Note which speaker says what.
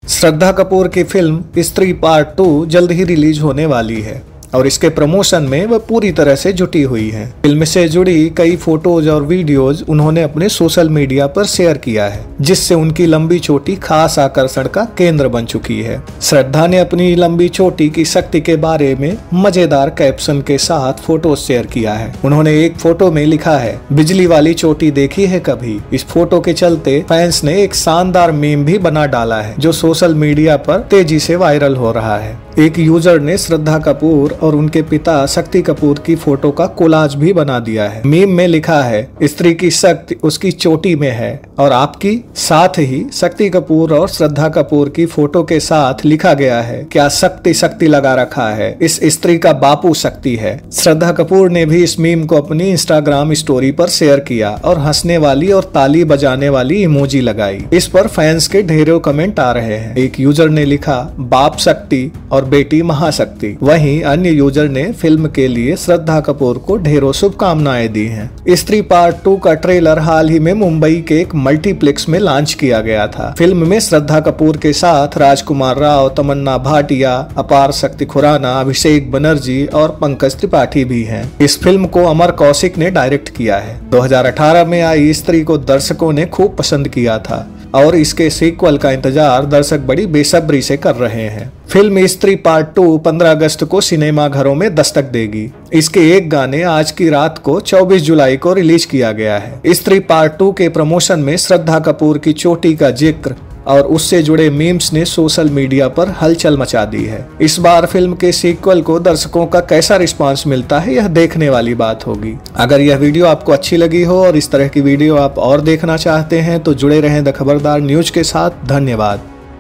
Speaker 1: श्रद्धा कपूर की फिल्म स्त्री पार्ट 2 जल्द ही रिलीज होने वाली है और इसके प्रमोशन में वह पूरी तरह से जुटी हुई है। फिल्म से जुड़ी कई फोटोज और वीडियोज उन्होंने अपने सोशल मीडिया पर शेयर किया है, जिससे उनकी लंबी चोटी खास आकर्षण का केंद्र बन चुकी है। श्रद्धा ने अपनी लंबी चोटी की शक्ति के बारे में मजेदार कैप्शन के साथ फोटो शेयर किया है। उन्होंने एक फोटो में लिखा है, बिजली वाली चोटी देखी है कभी। इस फोटो के चलते फैंस ने एक शानदार मीम भी बना डाला है, जो सोशल मीडिया पर तेजी से वायरल हो रहा है। एक यूजर ने श्रद्धा कपूर और उनके पिता शक्ति कपूर की फोटो का कोलाज भी बना दिया है। मीम में लिखा है, स्त्री की शक्ति उसकी चोटी में है और आपकी। साथ ही शक्ति कपूर और श्रद्धा कपूर की फोटो के साथ लिखा गया है, क्या शक्ति शक्ति लगा रखा है, इस स्त्री का बापू शक्ति है। श्रद्धा कपूर ने भी इस मीम को अपनी इंस्टाग्राम स्टोरी पर शेयर किया और हंसने वाली और ताली बजाने वाली इमोजी लगाई। इस पर फैंस के ढेरों कमेंट आ रहे हैं। एक यूजर ने लिखा, बाप शक्ति और बेटी महाशक्ति। वहीं अन्य यूजर ने फिल्म के लिए श्रद्धा कपूर को ढेरों शुभकामनाएं दी हैं। स्त्री पार्ट 2 का ट्रेलर हाल ही में मुंबई के एक मल्टीप्लेक्स में लॉन्च किया गया था। फिल्म में श्रद्धा कपूर के साथ राजकुमार राव, तमन्ना भाटिया, अपार शक्ति खुराना, अभिषेक बनर्जी और पंकज त्रिपाठी भी हैं। इस फिल्म को अमर कौशिक ने डायरेक्ट किया है। 2018 में आई स्त्री को दर्शकों ने खूब पसंद किया था और इसके सीक्वल का इंतजार दर्शक बड़ी बेसब्री से कर रहे हैं। फिल्म स्त्री पार्ट 2 15 अगस्त को सिनेमा घरों में दस्तक देगी। इसके एक गाने आज की रात को 24 जुलाई को रिलीज किया गया है। स्त्री पार्ट 2 के प्रमोशन में श्रद्धा कपूर की चोटी का जिक्र और उससे जुड़े मीम्स ने सोशल मीडिया पर हलचल मचा दी है। इस बार फिल्म के सीक्वल को दर्शकों का कैसा रिस्पांस मिलता है, यह देखने वाली बात होगी। अगर यह वीडियो आपको अच्छी लगी हो और इस तरह की वीडियो आप और देखना चाहते हैं तो जुड़े रहें द खबरदार न्यूज के साथ। धन्यवाद।